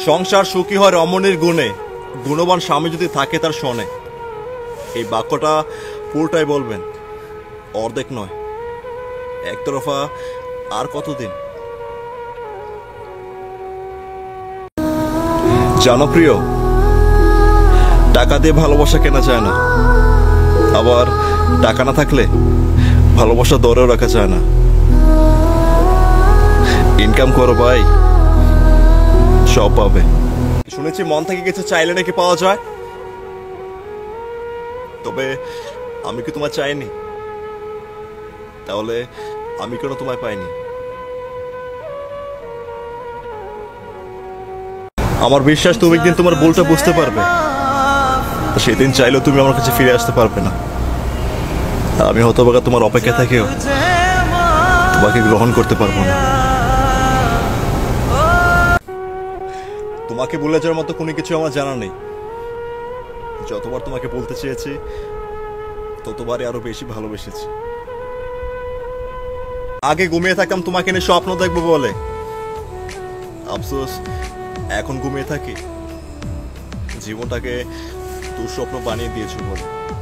সংসার সুখী হয় রমণীর গুণে, গুণবান স্বামী যদি থাকে তার শোনে। এই বাক্যটা পুরোটাই বলবেন, অর্ধেক নয়। একতরফা আর কতদিন? জানো প্রিয়, টাকা দিয়ে ভালোবাসা কেনা যায় না, আবার টাকা না থাকলে ভালোবাসা ধরেও রাখা যায় না। ইনকাম করো ভাই, সব পাবে। শুনেছি মন থেকে কিছু চাইলে নাকি পাওয়া যায়। তবে আমি কি তোমায় চাইনি? তাহলে আমি কেন তোমায় পাইনি? আমার বিশ্বাস তুমি একদিন তোমার ভুলটা বুঝতে পারবে। সেদিন চাইলেও তুমি আমার কাছে ফিরে আসতে পারবে না। আমি হতভাগা তোমার অপেক্ষা থেকেও তোমাকে গ্রহণ করতে পারবো না। তোমাকে ভুলে যাওয়ার মতো কোনো কিছু আমার জানা নেই। যতবার তোমাকে বলতে চেয়েছি ততবারই আরো বেশি ভালোবেসেছি। আগে ঘুমিয়ে থাকতাম তোমাকে নিয়ে স্বপ্ন দেখবো বলে, আফসোস এখন ঘুমিয়ে থাকি জীবনটাকে দুঃস্বপ্ন বানিয়ে দিয়েছো বলে।